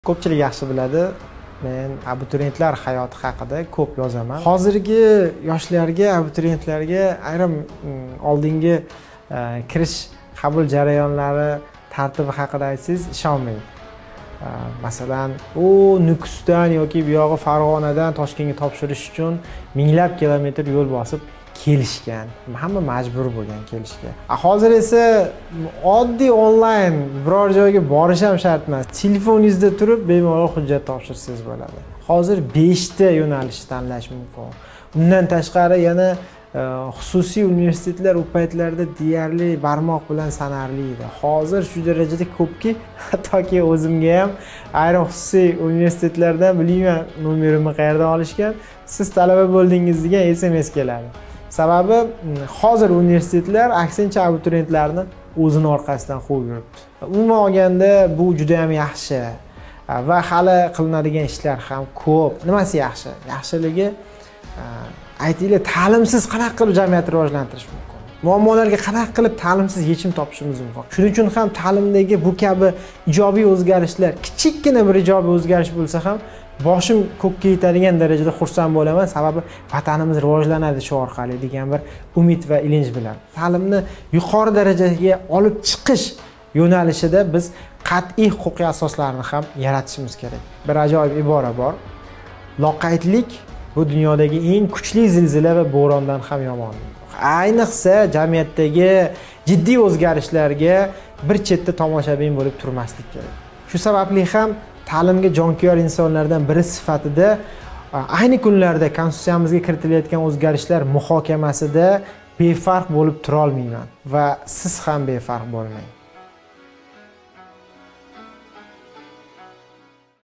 Ko'pchilik yaxshi biladi, men abituriyentlar hayoti haqida ko'p yozaman. Hozirgi yoshlarga, abituriyentlarga ayrim oldingi kirish qabul jarayonlari tartibi haqida aytsangiz ishonmang. Masalan, u Nukusdan yoki bu yog'i Farg'onadan Toshkentga topshirish uchun minglab kilometr yo'l bosib kelishgan. Hamma majbur bo'lgan kelishga. Hozir esa oddiy onlayn biror joyga borish ham shart emas. Telefoningizda turib bemalol hujjat topshirsangiz bo'ladi. Hozir 5 ta yo'nalish tanlash mumkin. Undan tashqari yana xususiy universitetlar u paytlarda deyarli barmoq bilan sanarli edi. Hozir shu darajada ko'pki, hattoki o'zimga ham ayrim xususiy universitetlardan bilmayman nomerimni qayerdan olishgan, siz talaba bo'ldingiz degan SMS keladi. Sababi hozir universitetlar aksincha abituriyentlarni o'zini orqasidan quvib yuribdi. Umuman olganda bu juda ham yaxshi va hali qilinadigan ishlar ham ko'p. Nimasi yaxshi? Yaxshiligi aytaylik, ta'limsiz qanaqa qilib jamiyatni rivojlantirish mumkin? Muammolarga qanaqa qilib ta'limsiz yechim topishimiz mumkin? Shuning uchun ham ta'limdagi bu kabi ijobiy o'zgarishlar, kichikkina bir ijobiy o'zgarish bo'lsa ham boshim ko'kka yetadigan darajada xursand bo'laman, sababi vatanimiz rivojlanadi shu orqali degan bir umid va ilinj bilan. Ta'limni yuqori darajaga olib chiqish yo'nalishida biz qat'iy huquqiy asoslarni ham yaratishimiz kerak. Bir ajoyib ibora bor. Loqaydlik bu dunyodagi eng kuchli zilzila va bo'rondan ham yomon. Ayniqsa jamiyatdagi jiddiy o'zgarishlarga bir chetda tomoshabin bo'lib turmaslik kerak. Shu sababli ham ta'limga jonkuyar insonlardan biri sifatida ayni kunlarda konstitutsiyamizga kiritilayotgan o'zgarishlar muhokamasida befarq bo'lib tura olmayman va siz ham befarq bo'lmang.